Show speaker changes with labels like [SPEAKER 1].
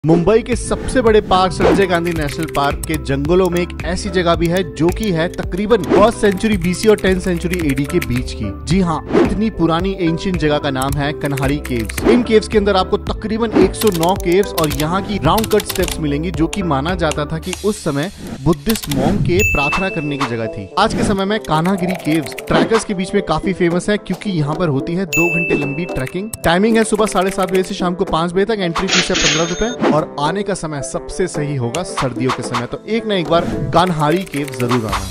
[SPEAKER 1] मुंबई के सबसे बड़े park Sanjay Gandhi national park के जंगलों में एक ऐसी जगह भी है जो कि है तकरीबन 1st सेंचुरी बीसी और 10th सेंचुरी एडी के बीच की। जी हाँ, इतनी पुरानी एंशिएंट जगह का नाम है कन्हारी केव्स। इन केव्स के अंदर आपको तकरीबन 109 केव्स और यहाँ की राउंड कट स्टेप्स मिलेंगी, जो कि माना जाता था कि उस समय बुद्धिस्ट मॉन्क के प्रार्थना करने की जगह थी। आज के समय में कान्हागिरी केव्स ट्रैकर्स के बीच में काफी फेमस है, क्योंकि यहाँ पर होती है 2 घंटे लंबी ट्रैकिंग। टाइमिंग है सुबह 7:30 बजे से शाम को 5 बजे तक। एंट्री फीस है 15 रुपए और आने का समय सबसे सही होगा सर्दियों के समय। तो एक ना एक बार कान्हारी केव जरूर आना।